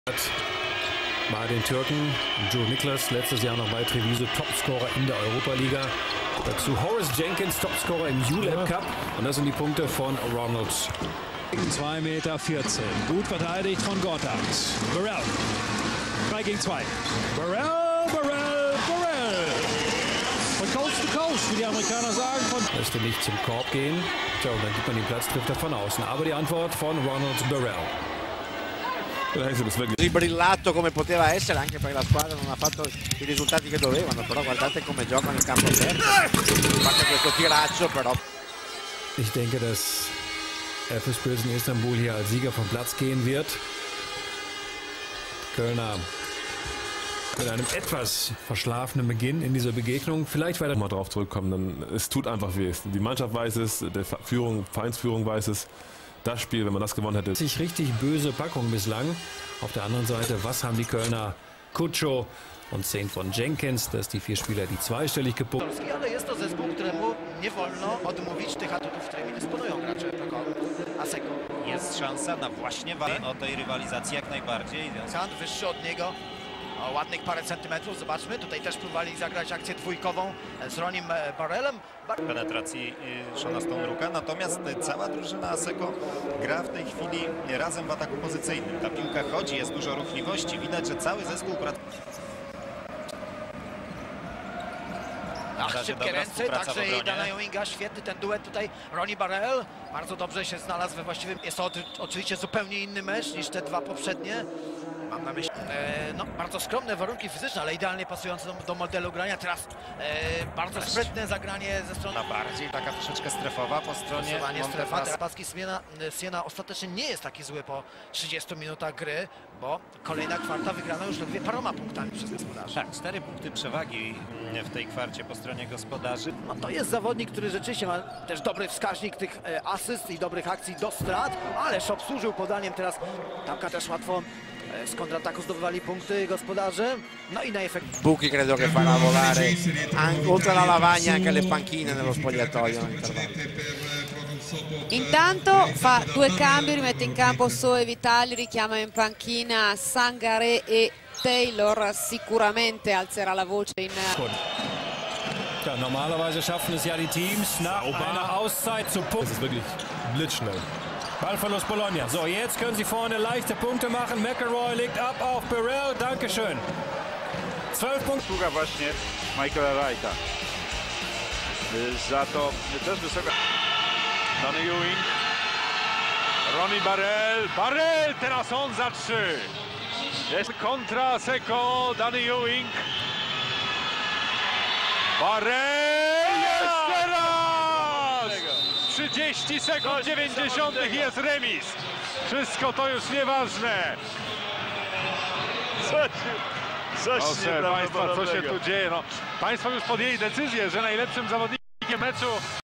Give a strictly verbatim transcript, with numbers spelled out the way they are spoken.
Bei den Türken, Joe Niklas, letztes Jahr noch bei Treviso Topscorer in der Europa-Liga. Dazu Horace Jenkins, Topscorer im U L E B Cup. Und das sind die Punkte von Ronald. zwei Meter vierzehn. Gut verteidigt von Gotthard. Burrell. drei gegen zwei. Burrell, Burrell, Burrell. Von Coast to Coast, wie die Amerikaner sagen. Von Müsste nicht zum Korb gehen. Tja, und dann gibt man den Platz, trifft er von außen. Aber die Antwort von Ronald Burrell. Brillato come poteva essere, anche perché la squadra non ha fatto i risultati che dovevano, però guardate come giocano in campo aperto. Parte questo tiraccio, però. Ich denke, dass Efes Pilsen Istanbul hier als Sieger vom Platz gehen wird. Kölner mit einem etwas verschlafenen Beginn in dieser Begegnung. Vielleicht weiter mal drauf zurückkommen, dann es tut einfach weh. Die Mannschaft weiß es, die Führung, Vereinsführung weiß es. Das Spiel, wenn man das gewonnen hätte. Sich richtig böse Packung bislang. Auf der anderen Seite, was haben die Kölner? Kutszo und zehn von Jenkins, dass die vier Spieler, die zweistellig gepunktet. Ale jest to zespół, któremu nie wolno odmówić tych atutów, którymi dysponują gracze Pekonu. Aseko. Jest szansa na właśnie o tej rywalizacji jak najbardziej. Hand wyższy od niego. O ładnych parę centymetrów, zobaczmy, tutaj też próbowali zagrać akcję dwójkową z Ronim Burrellem. Penetracji Shona Stone-Rooka, natomiast cała drużyna Aseko gra w tej chwili razem w ataku pozycyjnym. Ta piłka chodzi, jest dużo ruchliwości, widać, że cały zespół pracuje. Ach, szybkie ręce, także i Dana Ewinga, świetny ten duet tutaj, Ronnie Burrell, bardzo dobrze się znalazł we właściwym, jest to oczywiście zupełnie inny mecz niż te dwa poprzednie. Mam na myśli, e, no, bardzo skromne warunki fizyczne, ale idealnie pasujące do, do modelu grania. Teraz e, bardzo sprytne zagranie ze strony... Na bardziej taka troszeczkę strefowa po stronie strefa. Paski Siena, Siena ostatecznie nie jest taki zły po trzydziestu minutach gry, bo kolejna kwarta wygrana już ledwie paroma punktami przez gospodarzy. Tak, cztery punkty przewagi w tej kwarcie po stronie gospodarzy. No to jest zawodnik, który rzeczywiście ma też dobry wskaźnik tych e, asyst i dobrych akcji do strat, ależ obsłużył podaniem teraz. Tamka też łatwo z kontrataku zdobywali punkty gospodarze, no i na efekt. Buchi credo che farà volare anche, oltre alla lavagna anche le panchine nello spogliatoio. Intanto fa due cambi, rimette in campo Soe Vitali, richiama in panchina Sangaré e Taylor, sicuramente alzerà la voce in... Ja, normalerweise schaffen es ja die Teams nach einer Auszeit zu punkten. Das ist wirklich blitzschnell. Ballverlust Bologna. So, jetzt können sie vorne leichte Punkte machen. McElroy legt ab auf Burrell. Dankeschön. zwölf Punkte. Sługa właśnie Michaela Wrighta. Za to też wysoka. Danny Ewing. Ronnie Burrell. Burrell teraz on za trzy. Jest kontra Seko. Danny Ewing. Burrell jest teraz! trzydzieści sekund dziewięćdziesiątych jest remis. Wszystko to już nieważne. Proszę Państwa, co się tu dzieje? No, Państwo już podjęli decyzję, że najlepszym zawodnikiem meczu